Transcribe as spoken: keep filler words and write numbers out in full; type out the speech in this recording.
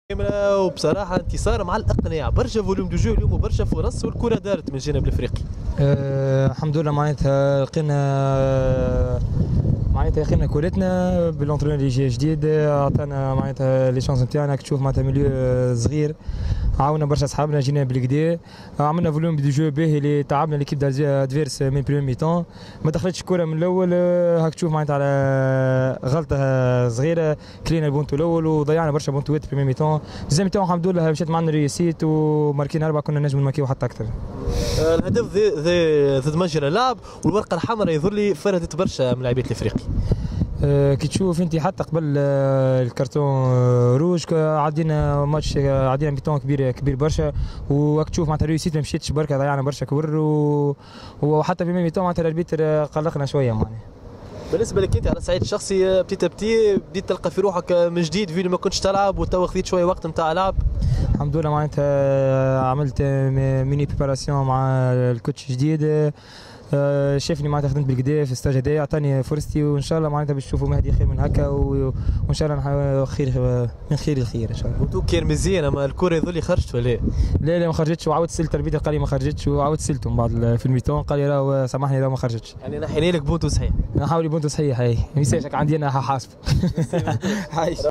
وبصراحه انتصار مع الاقناع، برشا فوليوم دو جو اليوم وبرشا فرص والكره دارت من الجانب الافريقي. أه الحمد لله معناتها لقينا معناتها لقينا كورتنا بالونترونور اللي جاي جديد، عطانا معناتها لي شانس نتاعنا. تشوف معناتها ميليو صغير، عاونا برشا اصحابنا جينا بالكدا، عملنا فوليوم دو جو باهي اللي تعبنا ليكيب ادفيرس من بريمير ميتون، ما دخلتش الكره من الاول. هاك تشوف معناتها على غلطه صغيره كلينا البونتو الاول وضيعنا برشا بونتوات في بريمير ميتون. الجزء ميتون الحمد لله مشات معنا ريسيت وماركينا اربعه، كنا نجم نماركيو حتى اكثر. الهدف ضد مجرى اللعب والورقه الحمراء يظهر لي فرهدت برشا من لاعبيه الافريقي. أه كي تشوف انت حتى قبل أه الكرتون روج عدينا ماتش، عدينا ميتون كبير كبير برشا، وراك تشوف معناتها ريسيت ما مشيتش بركه، ضيعنا برشا كور، وحتى في ميتون معناتها الاربيتر قلقنا شويه. معناها بالنسبه لك انت على الصعيد الشخصي، بتي بتي بديت تلقى في روحك من جديد فيلم ما كنتش تلعب وتوا خذيت شويه وقت نتاع لعب؟ الحمد لله معناتها عملت ميني بريباراسيون مع الكوتش جديد، شافني معناتها خدمت بالكدا في الستاج هذايا، عطاني فرصتي، وان شاء الله معناتها باش نشوفوا مهدي خير من هكا، وان شاء الله خير من خير لخير ان شاء الله. وانتو كان مزيان، اما الكره يظل خرجت ولا لا؟ لا لا ما خرجتش، وعاودت سلت البيت قال لي ما خرجتش، وعاودت سلته من بعد في الميتون قال لي راهو سامحني راهو ما خرجتش. يعني نحينا لك بونتو صحيح؟ نحاول بونتو صحيح، هاي ما يسالش عندي انا حاسب.